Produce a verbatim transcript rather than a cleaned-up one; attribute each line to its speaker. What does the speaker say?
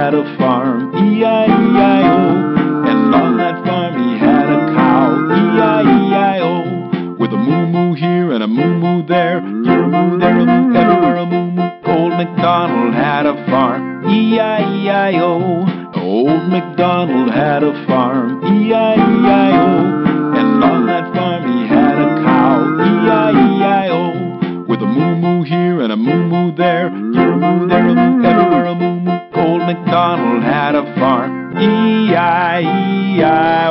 Speaker 1: had a farm, E I E I O. And on that farm he had a cow, E I E I O. With a moo-moo here and a moo-moo there, here a moo, there a moo, everywhere a moo-moo. Old MacDonald had a farm, E I E I O. Old MacDonald had a farm, E I E I O. And on that farm he had a cow, E I E I O. With a moo-moo here and a moo-moo there, here a moo, there a moo, everywhere a moo-moo. Old MacDonald had a farm, E I E I O.